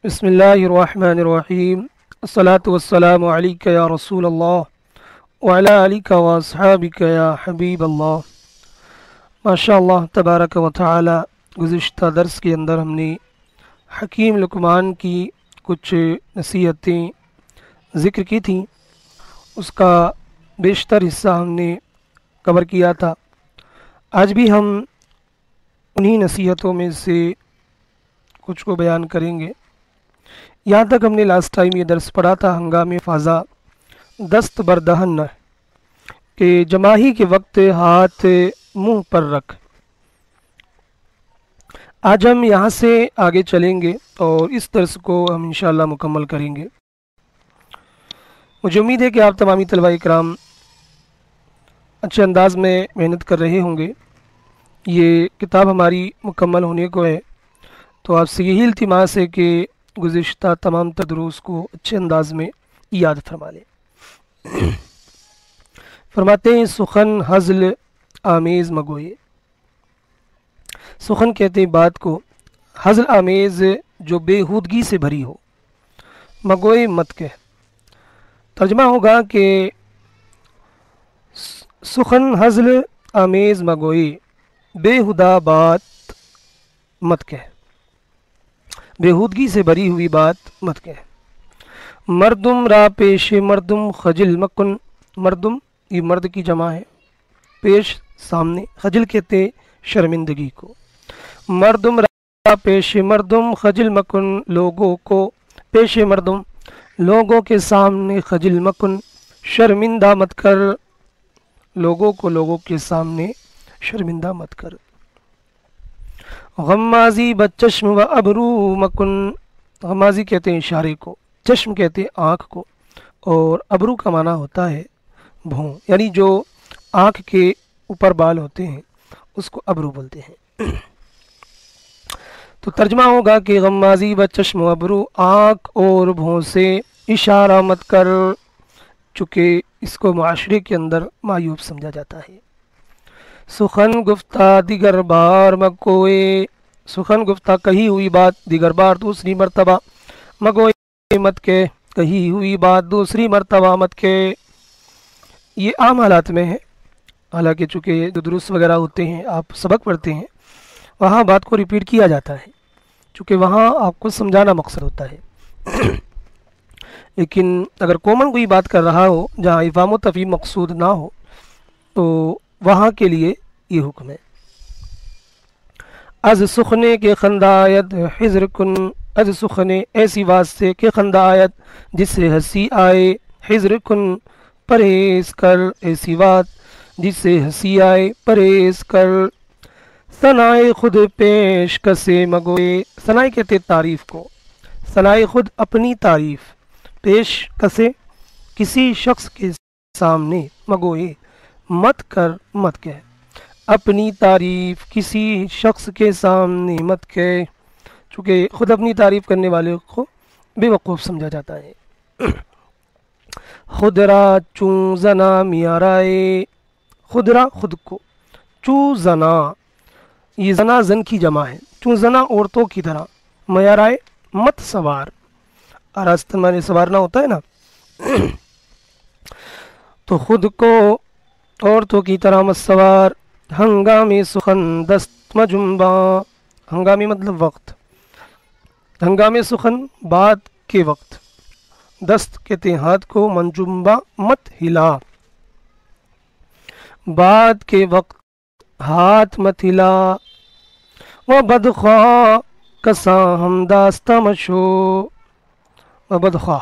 بسم اللہ الرحمن الرحیم الصلاة والسلام علیک یا رسول اللہ وعلی آلک واصحابک یا حبیب اللہ۔ ماشاء اللہ تبارک و تعالی، گزشتہ درس کے اندر ہم نے حکیم لقمان کی کچھ نصیحتیں ذکر کی تھیں، اس کا بیشتر حصہ ہم نے کور کیا تھا۔ آج بھی ہم انہی نصیحتوں میں سے کچھ کو بیان کریں گے۔ یہاں تک ہم نے لاسٹ ٹائم یہ درس پڑھا تھا ہنگام فضا دست بردہن نہ، کہ جماہی کے وقت ہاتھ منہ پر رکھ۔ آج ہم یہاں سے آگے چلیں گے اور اس درس کو ہم انشاءاللہ مکمل کریں گے۔ مجھے امید ہے کہ آپ تمامی طلباء کرام اچھے انداز میں محنت کر رہے ہوں گے۔ یہ کتاب ہماری مکمل ہونے کو ہے، تو آپ سے یہی التماس ہے کہ گزشتہ تمام دروس کو اچھے انداز میں یاد فرما لیں۔ فرماتے ہیں سخن ہزل آمیز مگوئے۔ سخن کہتے ہیں بات کو، ہزل آمیز جو بےہودگی سے بھری ہو، مگوئے مت کہہ۔ ترجمہ ہوگا کہ سخن ہزل آمیز مگوئے، بےہودہ بات مت کہہ، بےہودگی سے بھری ہوئی بات مت کہہ۔ مردم را پیش مردم خجل مکن، مردم یہ مرد کی جمع ہے، پیش سامنے، خجل کہتے شرمندگی کو۔ مردم را پیش مردم خجل مکن، لوگوں کو پیش مردم، لوگوں کے سامنے خجل مکن، شرمندہ مت کر، لوگوں کو لوگوں کے سامنے شرمندہ مت کر۔ غمازی بچشم و ابرو مکن، غمازی کہتے ہیں اشارے کو، چشم کہتے ہیں آنکھ کو، اور ابرو کا معنی ہوتا ہے بھوں، یعنی جو آنکھ کے اوپر بال ہوتے ہیں اس کو ابرو بولتے ہیں۔ تو ترجمہ ہوگا کہ غمازی بچشم و ابرو، آنکھ اور بھوں سے اشارہ مت کر، چونکہ اس کو معاشرے کے اندر معیوب سمجھا جاتا ہے۔ سخن گفتہ دیگر بار مگوئے، سخن گفتہ کہی ہوئی بات، دیگر بار دوسری مرتبہ، مگوئے مت کے، کہی ہوئی بات دوسری مرتبہ مت کے۔ یہ عام حالات میں ہے، حالانکہ چونکہ جو دروس وغیرہ ہوتے ہیں، آپ سبق پڑھتے ہیں، وہاں بات کو ریپیٹ کیا جاتا ہے، چونکہ وہاں آپ کو سمجھانا مقصد ہوتا ہے۔ لیکن اگر کامن کوئی بات کر رہا ہو جہاں افہام و تفہیم مقصود نہ ہو تو وہاں کے لیے یہ حکم ہے۔ از سخنے کے خندہ آیت حضر کن، از سخنے ایسی بات سے کہ خندہ آیت جس سے ہنسی آئے، حضر کن پرہیز کر، ایسی بات جس سے ہنسی آئے پرہیز کر۔ ثنائے خود پیش کسے مگوئے، ثنائے کہتے تعریف کو، ثنائے خود اپنی تعریف، پیش کسے کسی شخص کے سامنے، مگوئے مت کر مت کہہ، اپنی تعریف کسی شخص کے سامنے مت کہہ، چونکہ خود اپنی تعریف کرنے والے کو بے وقوف سمجھا جاتا ہے۔ خود را چوں زنا میارائے، خود را خود کو، چوں زنا یہ زنا زن کی جمع ہے، چوں زنا عورتوں کی طرح، میارائے مت سوار، آراستن مانے سوارنا ہوتا ہے نا، تو خود کو عورتوں کی طرح مت سوار۔ ہنگامی سخن دست مجنبا، ہنگامی مطلب وقت، ہنگامی سخن بات کے وقت، دست کہتے ہیں ہاتھ کو، منجمبا مت ہلا، بات کے وقت ہاتھ مت ہلا۔ وہ بدخواہ کساں ہم داستہ مشو، وہ بدخواہ،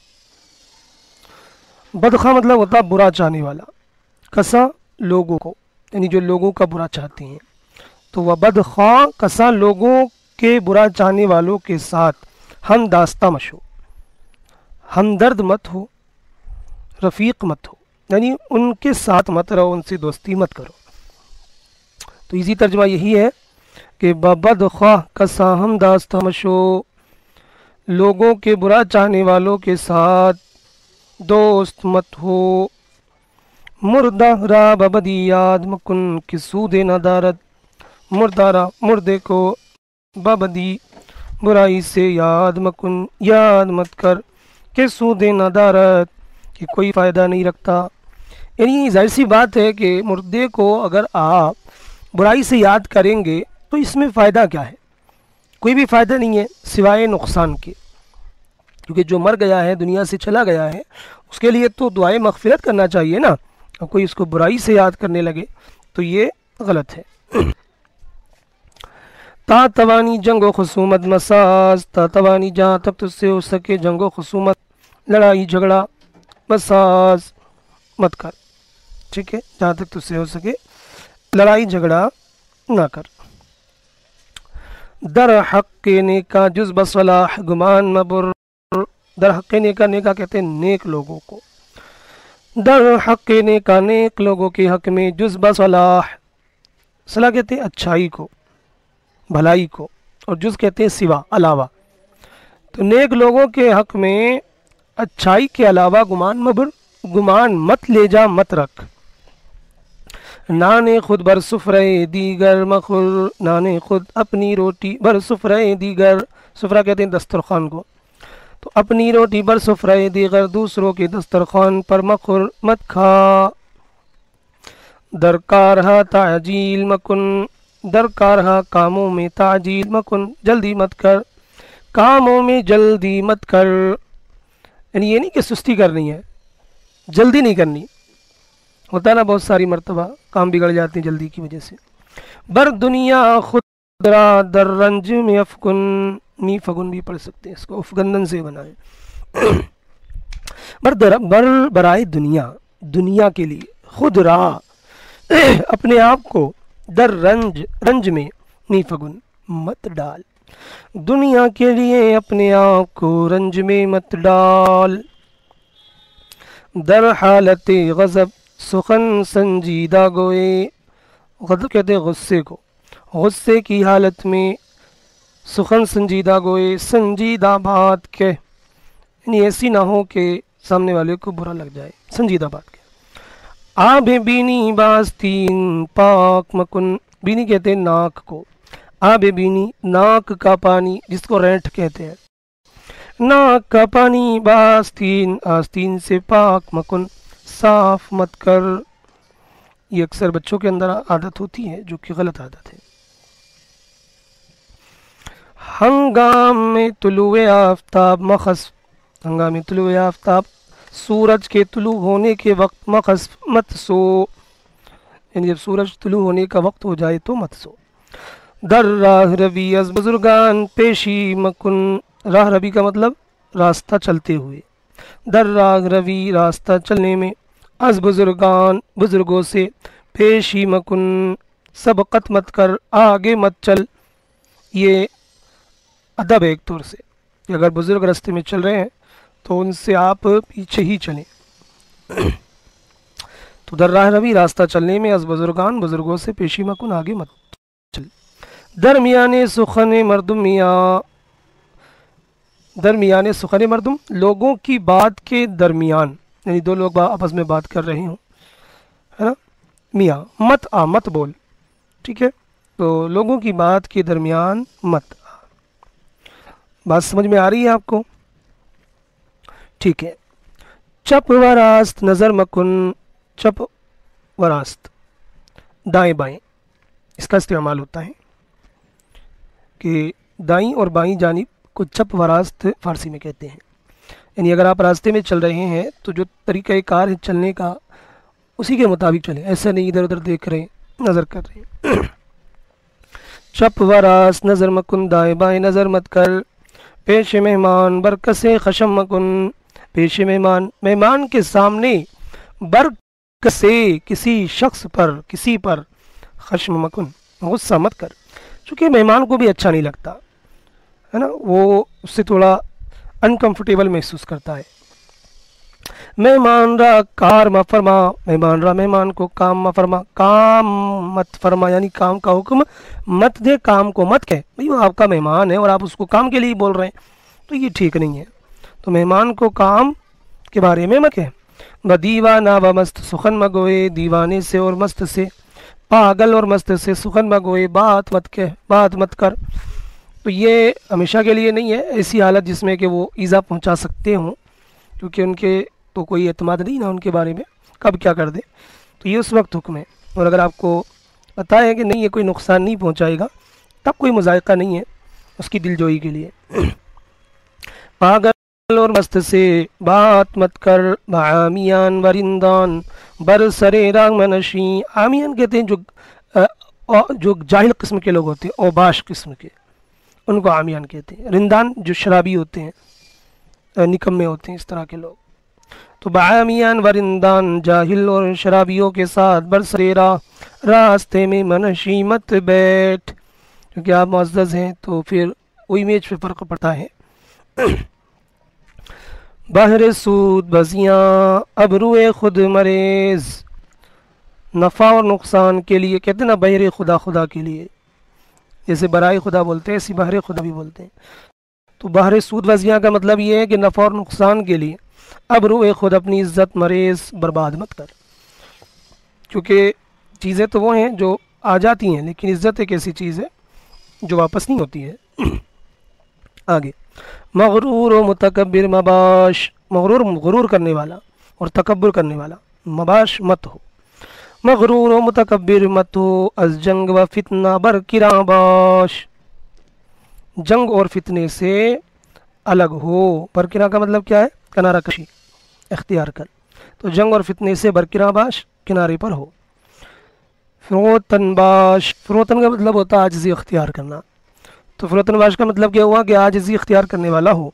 بدخواہ مطلب ہوتا برا چاہنے والا، کساں لوگوں کو، یعنی جو لوگوں کا برا چاہتے ہیں، تو وہ بدخواہ کساں لوگوں کے برا چاہنے والوں کے ساتھ ہم داستہ مشو، ہمدرد مت ہو، رفیق مت ہو، یعنی ان کے ساتھ مت رہو، ان سے دوستی مت کرو۔ تو اسی ترجمہ یہی ہے کہ بدخواہ کساں ہم داستہ مشو، لوگوں کے برا چاہنے والوں کے ساتھ دوست مت ہو۔ مردہ را ببدی یاد مکن کہ سود ندارت، مردہ را مردے کو، ببدی برائی سے یاد مکن، یاد مت کر کہ سود ندارت، کہ کوئی فائدہ نہیں رکھتا۔ یعنی ظاہر سی بات ہے کہ مردے کو اگر آپ برائی سے یاد کریں گے تو اس میں فائدہ کیا ہے؟ کوئی بھی فائدہ نہیں ہے سوائے نقصان کے، کیونکہ جو مر گیا ہے، دنیا سے چلا گیا ہے، اس کے لیے تو دعائے مغفرت کرنا چاہیے نا۔ اب کوئی اس کو برائی سے یاد کرنے لگے تو یہ غلط ہے۔ تا توانی جنگ و خصومت مساز، تا توانی جہاں تک تجھ سے ہو سکے جنگ و خصومت، لڑائی جھگڑا، مساز مت کر، ٹھیک ہے، جہاں تک تجھ سے ہو سکے لڑائی جھگڑا نہ کر۔ در حق نیکا جز بصلاح گمان مبر، در حق نیکا، نیکا کہتے ہیں نیک لوگوں کو، در حق نیکا نیک لوگوں کے حق میں، جز بصلاح، صلاح کہتے ہیں اچھائی کو، بھلائی کو، اور جز کہتے ہیں سوا، علاوہ، تو نیک لوگوں کے حق میں اچھائی کے علاوہ گمان مبر، گمان مت لے جا، مت رکھ۔ نانے خود بر سفرے دیگر مخور، نانے خود اپنی روٹی بر سفرے دیگر، سفرہ کہتے ہیں دسترخوان کو، تو اپنی روٹی بر سفرے دیگر، دوسروں کے دسترخوان پر مخور، مت کھا۔ درکار ہا تعجیل مکن، درکار ہا کاموں میں تعجیل مکن، جلدی مت کر، کاموں میں جلدی مت کر، یعنی یہ نہیں کہ سستی کرنی ہے، جلدی نہیں کرنی، ہوتا ہے نا بہت ساری مرتبہ کام بگڑ جاتے ہیں جلدی کی وجہ سے۔ بر دنیا خود را در رنج میں افکن، می فگن بھی پڑھ سکتے ہیں اس کو، افگندن سے بنائیں۔ بر برائے دنیا، دنیا کے لیے، خود را اپنے آپ کو، در رنج، رنج میں، می فگن مت ڈال، دنیا کے لیے اپنے آپ کو رنج میں مت ڈال۔ در حالت غضب سخن سنجیدہ گوئے، غضب کہتے ہیں غصے کو، غصے کی حالت میں سخن سنجیدہ گوئے، سنجیدہ بات کہہ، یعنی ایسی نہ ہو کہ سامنے والے کو برا لگ جائے، سنجیدہ بات کہہ۔ آب بینی باستین پاک مکن، بینی کہتے ہیں ناک کو، آب بینی ناک کا پانی جس کو رینٹ کہتے ہیں، ناک کا پانی باستین آستین سے پاک مکن، صاف مت کر۔ یہ اکثر بچوں کے اندر عادت ہوتی ہے جو کہ غلط عادت ہے۔ ہنگام میں طلوع آفتاب مخص، ہنگام طلوع آفتاب سورج کے طلوع ہونے کے وقت مخص مت سو، یعنی جب سورج طلوع ہونے کا وقت ہو جائے تو مت سو۔ در راہ روی از بزرگان پیشی مکن، راہ روی کا مطلب راستہ چلتے ہوئے، در راہ روی راستہ چلنے میں، از بزرگان بزرگوں سے، پیشی مکن سبقت مت کر، آگے مت چل۔ یہ ادب ہے ایک طور سے کہ اگر بزرگ راستے میں چل رہے ہیں تو ان سے آپ پیچھے ہی چلیں۔ تو در راہ روی راستہ چلنے میں، از بزرگان بزرگوں سے، پیشی مکن آگے مت چل۔ درمیانے سخن مردم میاں، درمیانے سخن مردم لوگوں کی بات کے درمیان، یعنی دو لوگ آپس میں بات کر رہے ہوں، ہے نا، میاں مت آ، مت بول، ٹھیک ہے، تو لوگوں کی بات کے درمیان مت آ۔ بات سمجھ میں آ رہی ہے آپ کو؟ ٹھیک ہے۔ چپ و راست نظر مکن، چپ و راست دائیں بائیں، اس کا استعمال ہوتا ہے کہ دائیں اور بائیں جانب کو چپ و راست فارسی میں کہتے ہیں، یعنی اگر آپ راستے میں چل رہے ہیں تو جو طریقہ کار ہے چلنے کا اسی کے مطابق چلیں، ایسا نہیں ادھر ادھر دیکھ رہے ہیں، نظر کر رہے ہیں۔ چپ و راست نظر مکن، دائیں بائیں نظر مت کر۔ پیش مہمان برکسے خشم مکن، پیش مہمان مہمان کے سامنے، برکسے کسی شخص پر، کسی پر، خشم مکن غصہ مت کر، چونکہ مہمان کو بھی اچھا نہیں لگتا ہے نا، وہ اس سے تھوڑا انکمفرٹیبل محسوس کرتا ہے۔ مہمان را کار مت فرما، مہمان را مہمان کو کام مت فرما، کام مت فرما یعنی کام کا حکم مت دے، کام کو مت کہہ، بھئی وہ آپ کا مہمان ہے اور آپ اس کو کام کے لیے بول رہے ہیں تو یہ ٹھیک نہیں ہے، تو مہمان کو کام کے بارے میں مت کہہ۔ بدیوانہ و مست سخن مگوئے، دیوانے سے اور مست سے، پاگل اور مست سے سخن مگوئے، بات مت کہہ، بات مت کر۔ تو یہ ہمیشہ کے لیے نہیں ہے، ایسی حالت جس میں کہ وہ ایذا پہنچا سکتے ہوں، کیونکہ ان کے تو کوئی اعتماد نہیں نا ان کے بارے میں کب کیا کر دیں، تو یہ اس وقت حکم ہے۔ اور اگر آپ کو پتہ ہے کہ نہیں یہ کوئی نقصان نہیں پہنچائے گا، تب کوئی مذائقہ نہیں ہے اس کی دل جوئی کے لیے۔ پاگل اور مست سے بات مت کر، بعامیان ورندان برسرے رنگ منشی۔ عامیان کہتے ہیں جو جاہل قسم کے لوگ ہوتے ہیں، اوباش قسم کے، ان کو عامیان کہتے ہیں۔ رندان جو شرابی ہوتے ہیں، نکمے ہوتے ہیں، اس طرح کے لوگ۔ تو بعامیان ورندان، جاہل اور شرابیوں کے ساتھ برسرے راہ، راستے میں منشی مت بیٹھ، کیونکہ آپ معزز ہیں تو پھر وہ امیج پہ فرق پڑتا ہے۔ بہر سود بزیاں ابرو خود مریض، نفع اور نقصان کے لیے کہتے ہیں نا بہر خدا، خدا کے لیے، جیسے برائے خدا بولتے ہیں ایسی بہر خدا بھی بولتے ہیں۔ تو بہر سود بزیاں کا مطلب یہ ہے کہ نفع اور نقصان کے لیے ابرو خود، اپنی عزت مریض برباد مت کر، کیونکہ چیزیں تو وہ ہیں جو آ جاتی ہیں، لیکن عزت ایک ایسی چیز ہے جو واپس نہیں ہوتی ہے۔ آگے، مغرور و متکبر مباش، مغرور غرور کرنے والا اور تکبر کرنے والا، مباش مت ہو، مغرور و متکبر مت ہو، از جنگ و فتنہ برکراں باش، جنگ اور فتنے سے الگ ہو۔ برکراں کا مطلب کیا ہے؟ کنارہ کشی اختیار کر، تو جنگ اور فتنے سے برکراں باش، کنارے پر ہو۔ فروتن باش، فروتن کا مطلب ہوتا ہے عاجزی اختیار کرنا، تو فروتن باش کا مطلب کیا ہوا کہ عاجزی اختیار کرنے والا ہو۔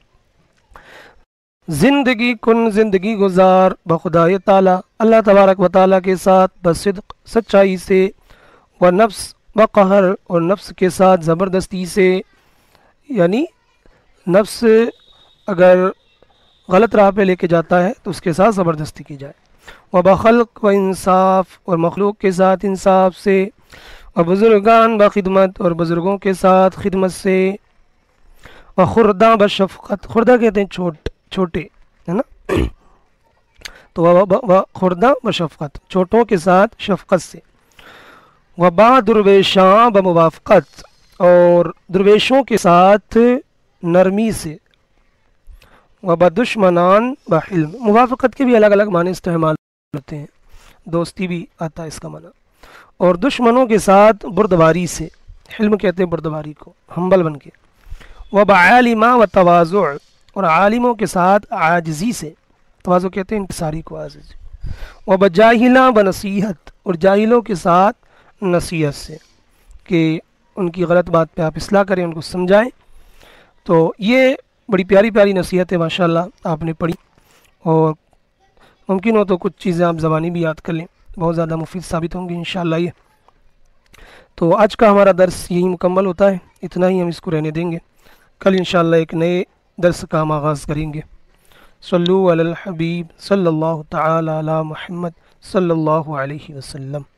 زندگی کن، زندگی گزار، بخدائے تعالی، اللہ تبارک و تعالی کے ساتھ، بصدق سچائی سے، و نفس بقہر، اور نفس کے ساتھ زبردستی سے، یعنی نفس اگر غلط راہ پہ لے کے جاتا ہے تو اس کے ساتھ زبردستی کی جائے۔ و بخلق و انصاف، اور مخلوق کے ساتھ انصاف سے، و بزرگان بخدمت، اور بزرگوں کے ساتھ خدمت سے، و خردہ بشفقت، خردہ کہتے ہیں چھوٹے، ہے نا، تو و خردہ بشفقت، چھوٹوں کے ساتھ شفقت سے، و با درویشاں بموافقت، اور درویشوں کے ساتھ نرمی سے، و بدشمنان بحلم، موافقت کے بھی الگ الگ معنی استعمال ہوتے ہیں، دوستی بھی آتا ہے اس کا معنی، اور دشمنوں کے ساتھ بردباری سے، حلم کہتے ہیں بردباری کو، ہمبل بن کے، و بعالما و تواضع، اور عالموں کے ساتھ عاجزی سے، تواضع کہتے ہیں انکساری کو، عاجزی، و بجاہلا بنصیحت، اور جاہلوں کے ساتھ نصیحت سے، کہ ان کی غلط بات پہ آپ اصلاح کریں، ان کو سمجھائیں۔ تو یہ بڑی پیاری پیاری نصیحت ہے ماشاءاللہ آپ نے پڑھی، اور ممکن ہو تو کچھ چیزیں آپ زبانی بھی یاد کر لیں، بہت زیادہ مفید ثابت ہوں گی انشاءاللہ یہ۔ تو آج کا ہمارا درس یہی مکمل ہوتا ہے، اتنا ہی ہم اس کو رہنے دیں گے، کل انشاءاللہ ایک نئے درس کا ہم آغاز کریں گے۔ صلو علی الحبیب صلی اللہ تعالی علی محمد صلی اللہ علیہ وسلم۔